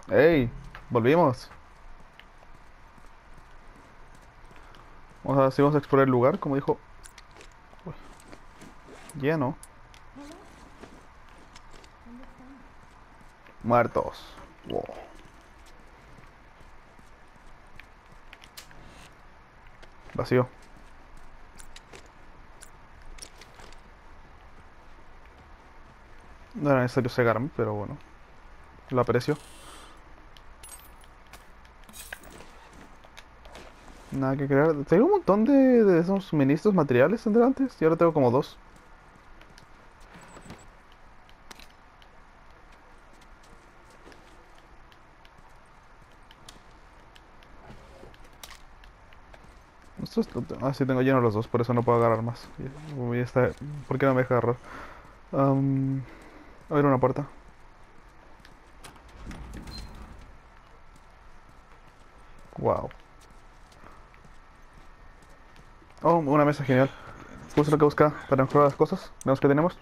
¡Ey! Volvimos. Sí, vamos a explorar el lugar, como dijo. Uy, lleno. Muertos. Wow. Vacío. No era necesario cegarme, pero bueno. Lo aprecio. Nada que crear. Tengo un montón de esos suministros materiales entre antes. Y ahora tengo como dos. Ah, sí, tengo lleno los dos, por eso no puedo agarrar más. ¿Por qué no me deja agarrar? Am, a ver una puerta. Wow. Oh, una mesa genial. Bien, esto Justo lo que suena busca mal. para mejorar las cosas. Veamos que tenemos.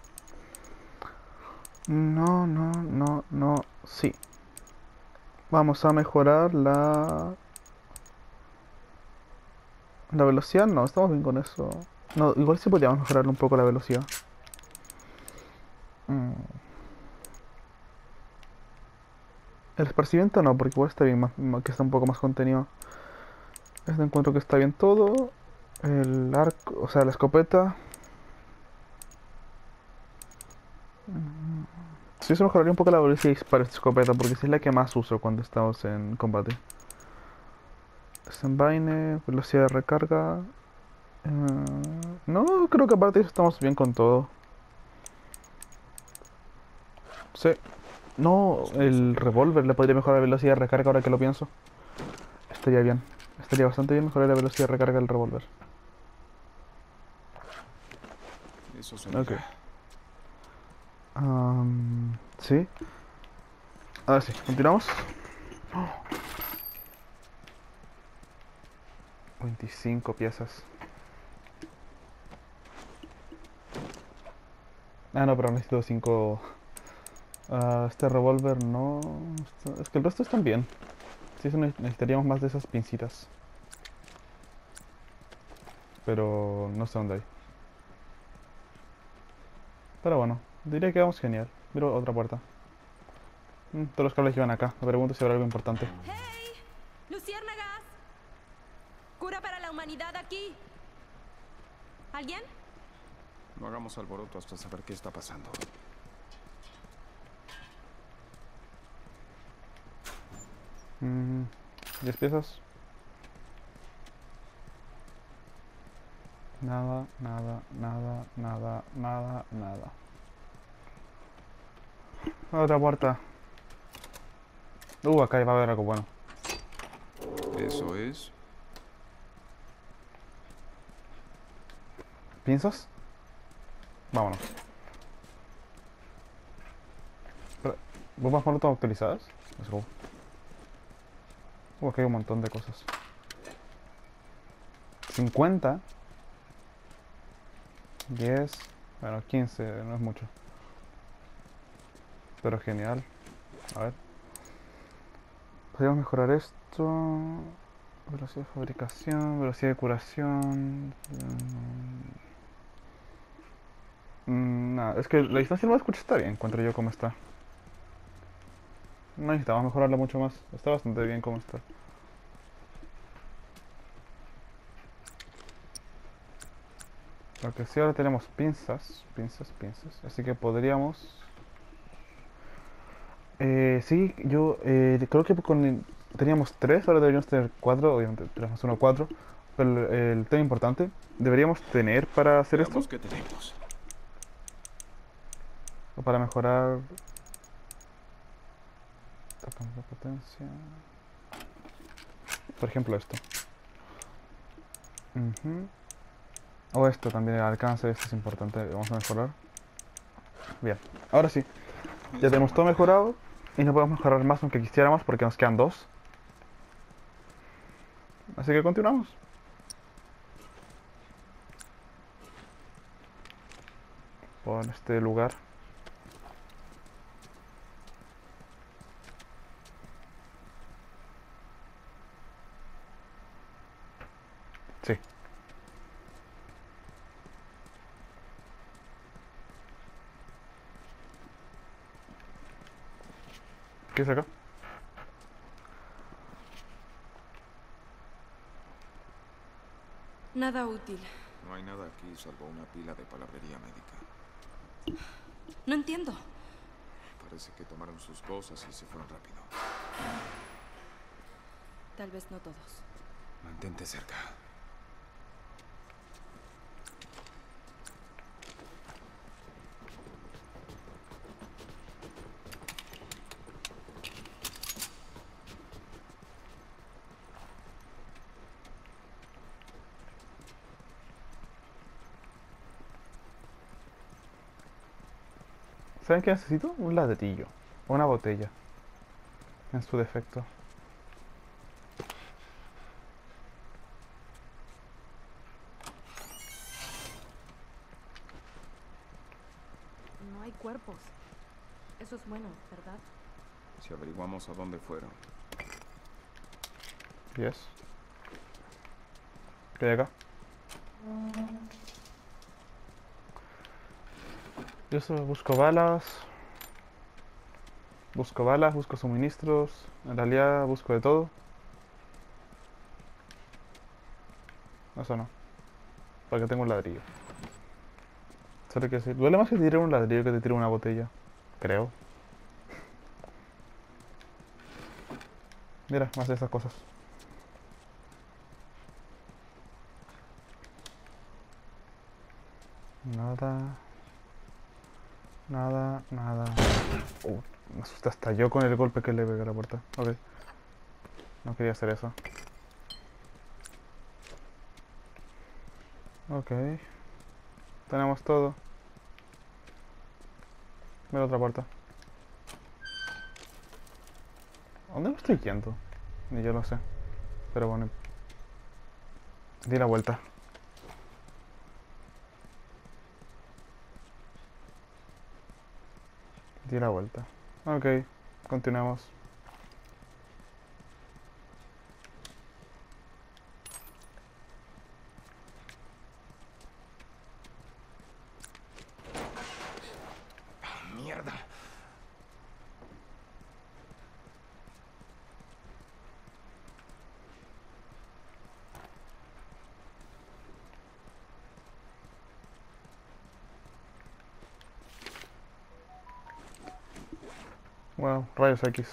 No, no, no, no. Sí. Vamos a mejorar la velocidad. No, estamos bien con eso. No, igual sí podríamos mejorar un poco la velocidad. Mm. El esparcimiento no, porque igual está bien, que está un poco más contenido. Este encuentro que está bien todo. El arco, o sea, la escopeta. Sí, se mejoraría un poco la velocidad de disparo de esta escopeta, porque sí es la que más uso cuando estamos en combate. Desenvaine, velocidad de recarga. No, creo que aparte de eso estamos bien con todo. Sí. No, Eso no se el ve bien. revólver le podría mejorar la velocidad de recarga ahora que lo pienso. Estaría bien. Estaría bastante bien mejorar la velocidad de recarga del revólver. Eso suena Ok. ya. Sí. Ahora sí, continuamos. 25 piezas. Ah, no, pero necesito 5. Este revólver no. Es que el resto están bien. Sí, necesitaríamos más de esas pincitas. Pero no sé dónde hay. Pero bueno, diría que vamos genial. Miro otra puerta. Todos los cables llevan acá. Me pregunto si habrá algo importante. ¡Hey! ¡Luciérnagas! ¡Cura para la humanidad aquí! ¿Alguien? No hagamos alboroto hasta saber qué está pasando. 10 piezas. Nada, nada, nada, nada, nada, nada. Otra puerta. Acá va a haber algo bueno. Eso es. ¿Piensas? Vámonos. Espera, ¿bombas molotov actualizadas? Let's go. Acá hay un montón de cosas. 50. 10. Bueno, 15, no es mucho. Pero genial. A ver. Podríamos mejorar esto. Velocidad de fabricación, velocidad de curación. Nada, es que la distancia no escucha está bien, encuentro yo como está. No necesitamos mejorarla mucho más. Está bastante bien como está. Lo que sí, ahora tenemos pinzas, pinzas, pinzas. Así que podríamos... sí, yo creo que teníamos tres, ahora deberíamos tener cuatro. Obviamente, 3 más 1, 4. Pero el tema importante, deberíamos tener para hacer esto, Veamos qué tenemos. o para mejorar... Tocamos la potencia. Por ejemplo, esto. Ujú. O esto también, el alcance, esto es importante. Vamos a mejorar. Bien, ahora sí. Ya Esto tenemos todo aguanta. mejorado. Y no podemos mejorar más aunque quisiéramos porque nos quedan dos. Así que continuamos. Por este lugar. ¿Qué es acá? Nada útil. No hay nada aquí salvo una pila de palabrería médica. No entiendo. Parece que tomaron sus cosas y se fueron rápido. Tal vez no todos. Mantente cerca. ¿Saben qué necesito? Un ladrillo. O una botella. En su defecto. No hay cuerpos. Eso es bueno, ¿verdad? Si averiguamos a dónde fueron. Yes. ¿Qué hay acá? Yo solo busco balas. Busco balas, busco suministros. En realidad busco de todo. Eso no. Porque tengo un ladrillo. Solo que sí. Duele más que te tire un ladrillo que te tire una botella. Creo. Mira, más de esas cosas. Nada. Nada, nada. Me asusta hasta yo con el golpe que le pegué a la puerta. Ok. No quería hacer eso. Ok. Tenemos todo. Mira otra puerta. ¿A dónde me estoy yendo? Ni yo lo sé. Pero bueno. Di la vuelta. Di la vuelta. Ok. Continuamos. ¡Mierda! Wow, rayos X.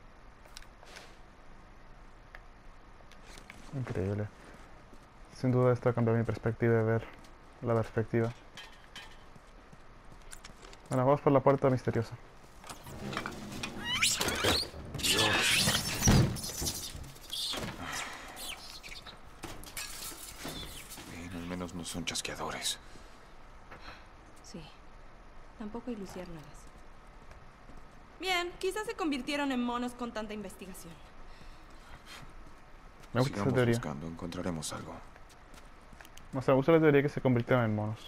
Increíble. Sin duda esto ha cambiado mi perspectiva de ver la perspectiva. Bueno, vamos por la puerta misteriosa. Bien, al menos no son chasqueadores. Sí. Tampoco hay luciérnagas. Bien, quizás se convirtieron en monos con tanta investigación. Me gusta esa Sigamos teoría. buscando, encontraremos algo. O sea, me gusta la teoría que se convirtieron en monos.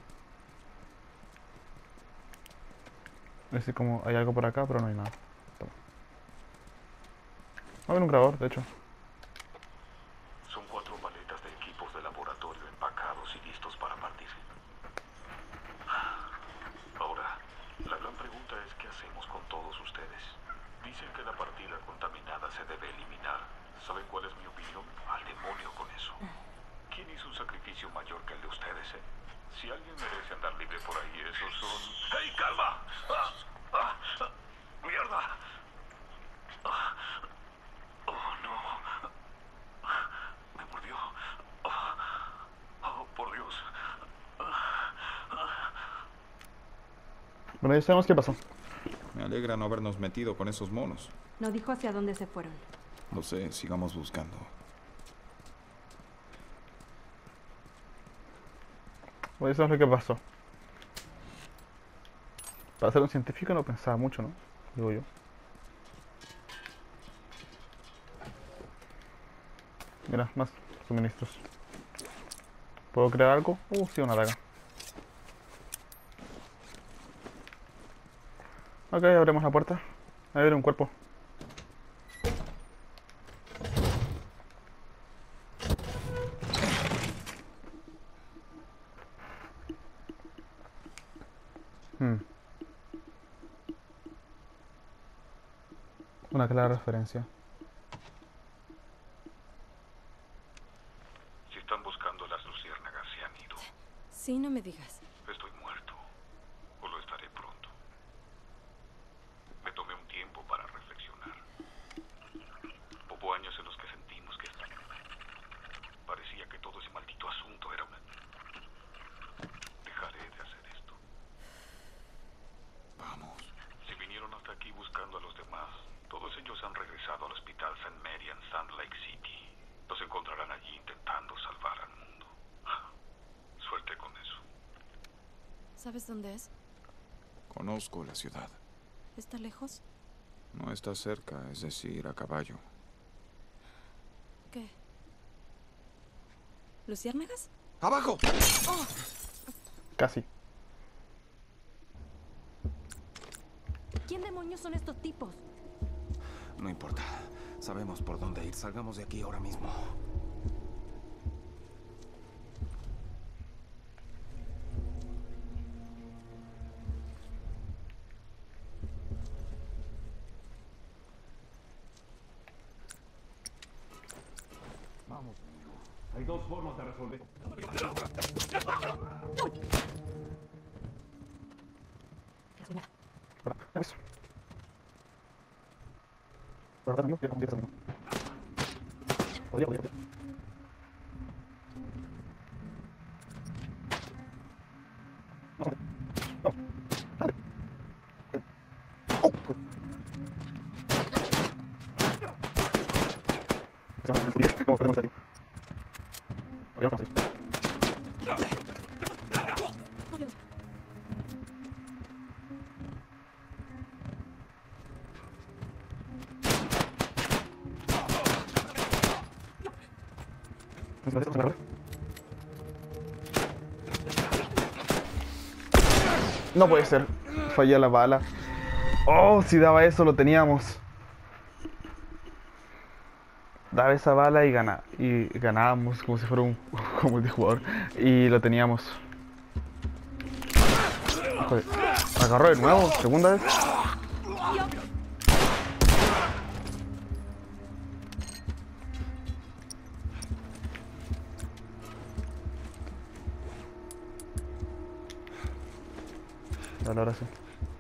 Es decir, como hay algo por acá, pero no hay nada. Toma. Va a haber un grabador, de hecho. Son 4 paletas de equipos de laboratorio empacados y listos para partir. Ahora, la gran pregunta es ¿qué hacemos con todos ustedes? Dicen que la partida contaminada se debe eliminar. ¿Saben cuál es mi opinión? Al demonio con eso. ¿Quién hizo un sacrificio mayor que el de ustedes, eh? Si alguien merece andar libre por ahí, esos son... ¡Hey, calma! ¡Mierda! ¡Oh, no! Me mordió. ¡Oh, por Dios! Bueno, ya sabemos qué pasó. Me alegra no habernos metido con esos monos. No dijo hacia dónde se fueron. No sé, sigamos buscando. Bueno, ya sabemos lo que pasó. Para ser un científico no pensaba mucho, ¿no? Digo yo. Mira, más suministros. ¿Puedo crear algo? Sí, una daga. Ok, abrimos la puerta. Ahí viene un cuerpo. Hmm. Una clara referencia. Si están buscando a las luciérnagas, se han ido. Sí, no me digas. Estoy muerto. O lo estaré pronto. Me tomé un tiempo para reflexionar. Hubo años en los que sentimos que parecía que todo ese maldito asunto era una... Dejaré de hacer esto. Vamos. Si vinieron hasta aquí buscando a los demás, todos ellos han regresado al hospital St. Mary en Sand Lake City. Los encontrarán allí intentando salvar al mundo. Suerte con eso. ¿Sabes dónde es? Conozco la ciudad. ¿Está lejos? No está cerca, es decir, a caballo. ¿Qué? ¿Luciérnagas? ¡Abajo! Casi. ¿Quién demonios son estos tipos? No importa. Sabemos por dónde ir. Salgamos de aquí ahora mismo. Vamos. Hay dos formas de resolver. Eso. Pero ahora mismo, ya como 10 segundos. Podría. Vamos. Vamos. Dale. Oh. ¿Cómo podemos salir? Vamos a ir. No puede ser. Fallé la bala. Oh, si daba eso lo teníamos. Daba esa bala y ganábamos como si fuera un como multijugador. Y lo teníamos. Joder. Agarró de nuevo, segunda vez. Dale, ahora sí.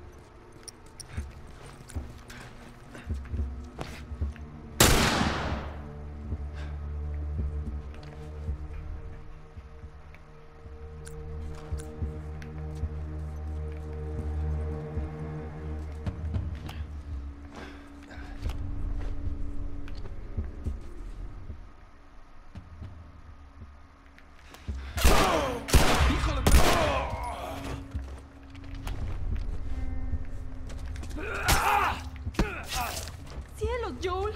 ¡Cielos, Joel!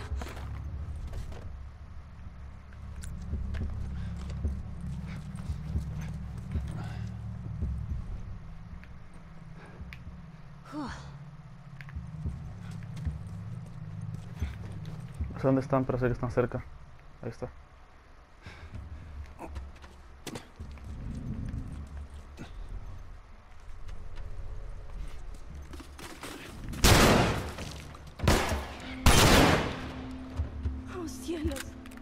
No sé dónde están, pero sé que están cerca. Ahí está. ¡Oh, cielos!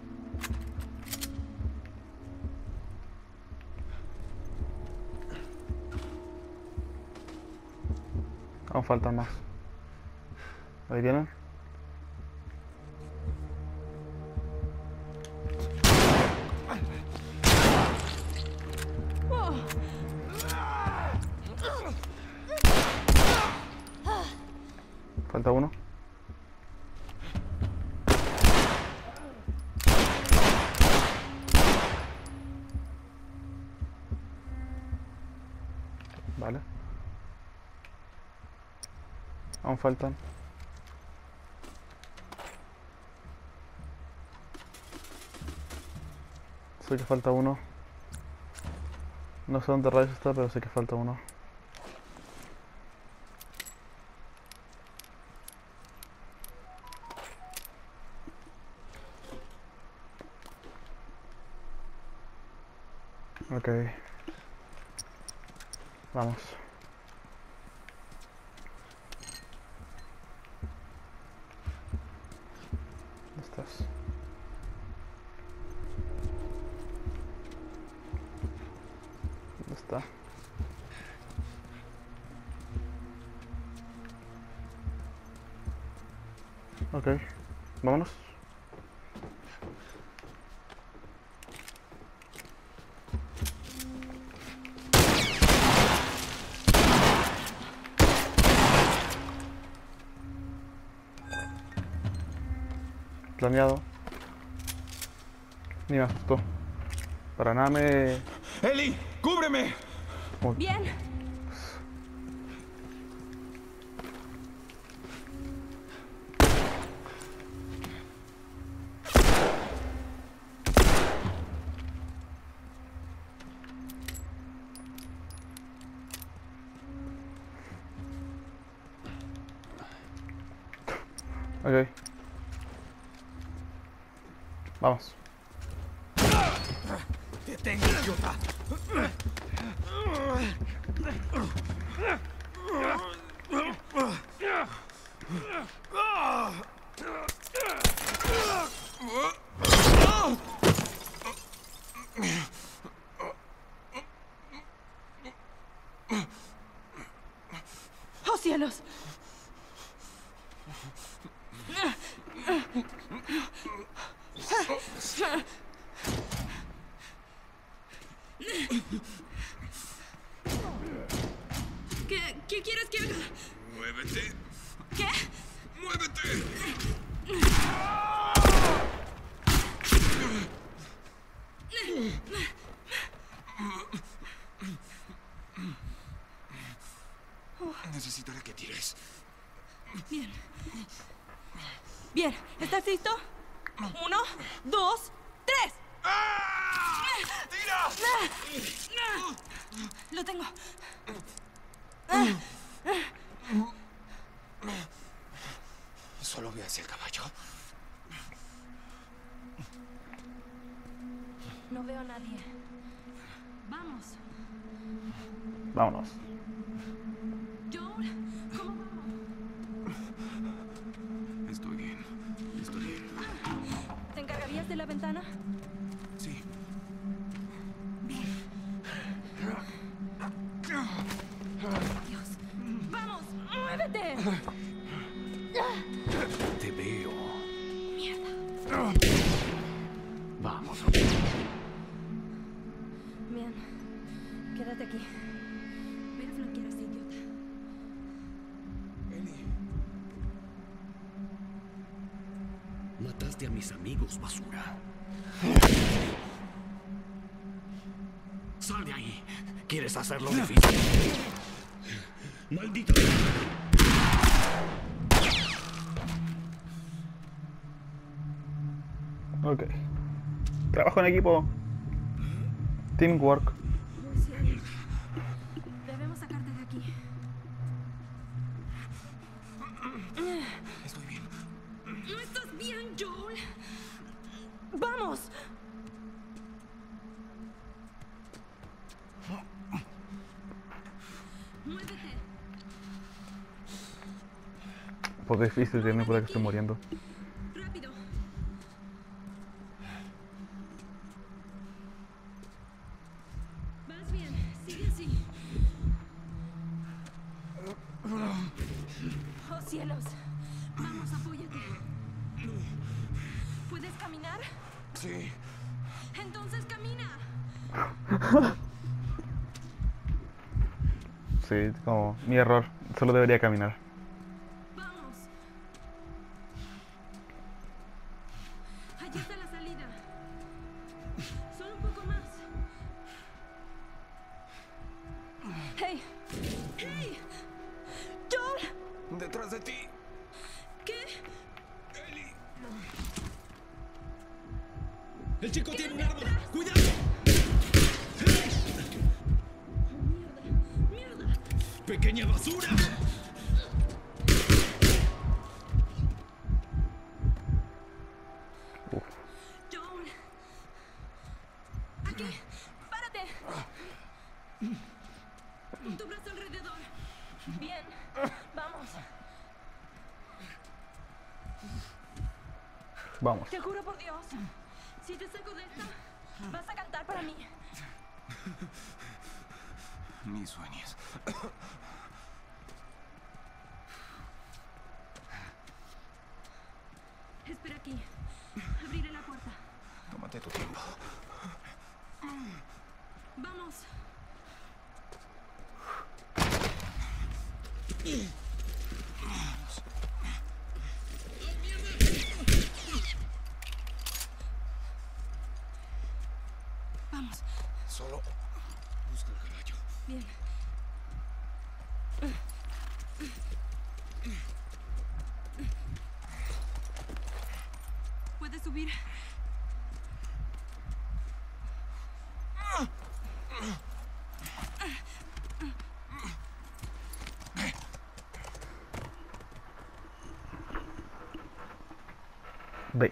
Aún faltan más. Ahí vienen. Oh. Falta uno. Vale. Aún faltan. Sé que falta uno. No sé dónde rayos está, pero sé que falta uno. Ok. Vamos. estás? ¿Dónde está? Ok, vámonos. Planeado. Ni me asustó. Para nada me... ¡Eli! ¡Cúbreme! Bien. Ok. Vamos. ¡Detenga, idiota! ¡Oh, cielos! ¿Qué quieres que haga? ¡Muévete! ¿Qué? ¡Muévete! Necesitaré que tires. Bien. Bien, ¿estás listo? 1, 2, 3. ¡Ah! ¡Tira! Lo tengo. Solo ve hacia el caballo. No veo a nadie. Vamos. Vámonos. Joel, ¿cómo vamos? Estoy bien. Estoy bien. ¿Te encargarías de la ventana? Sí. Dios. ¡Vamos! ¡Muévete! Te veo. Mierda. Vamos. Bien. Quédate aquí. Ve a flanquear a ese idiota. Eli. Mataste a mis amigos, basura. Sal de ahí. ¿Quieres hacerlo difícil? ¡Maldito! Ok. Trabajo en equipo. Teamwork. Sí. Debemos sacarte de aquí. Estoy bien. ¿No estás bien, Joel? ¡Vamos! Muévete. Pues difícil, tiene por que estoy muriendo. Rápido. Vas bien. Sigue así. Oh, cielos. Vamos, apóyate. ¿Puedes caminar? Sí. Entonces camina. Sí, como mi error. Solo debería caminar. Vamos. Allí está la salida. Solo un poco más. ¡Hey! ¡Hey! ¡Joel! Detrás de ti. ¿Qué? Eli. ¡El chico tiene un arma! ¡Cuidado! ¡Mierda! ¡Mierda! ¡Pequeña basura! ¡Joel! ¡Aquí! ¡Párate! Pon tu brazo alrededor. Bien. Vamos. Vamos. Te juro por Dios, si te saco de esta, vas a cantar para mí. Ni sueñes. Espera aquí. Abriré la puerta. Tómate tu tiempo. Vamos. Vamos. Solo busca el caballo. Bien. ¿Puedes subir? Ve.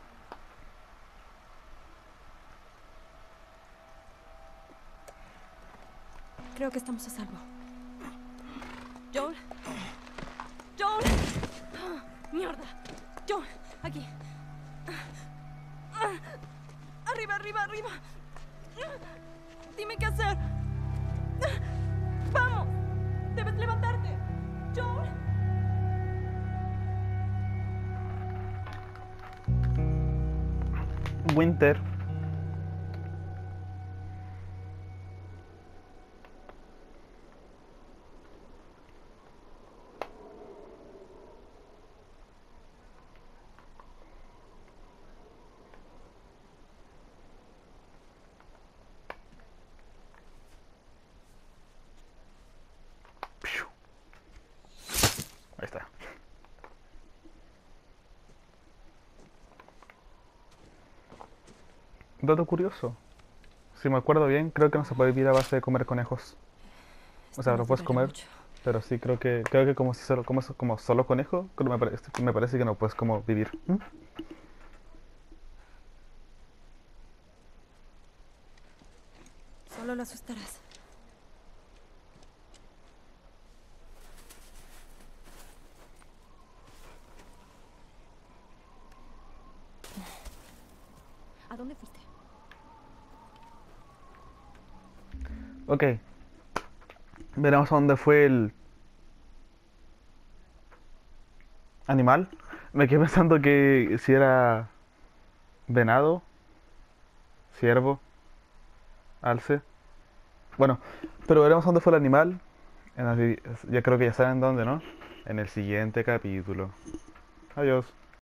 Creo que estamos a salvo. Joel. Joel. Mierda. Joel, aquí. Arriba, arriba, arriba. Dime qué hacer. Vamos. Debes levantarte. Joel. Winter. Piu. Ahí está. Dato curioso. Si me acuerdo bien, creo que no se puede vivir a base de comer conejos. O sea, lo puedes comer, pero sí creo que como si solo comes como solo conejo, me parece que no puedes como vivir. ¿Mm? Solo lo asustarás. ¿A dónde fuiste? Ok. Veremos a dónde fue el animal. Me quedé pensando que si era venado, ciervo, alce. Bueno, pero veremos a dónde fue el animal. Ya creo que ya saben dónde, ¿no? En el siguiente capítulo. Adiós.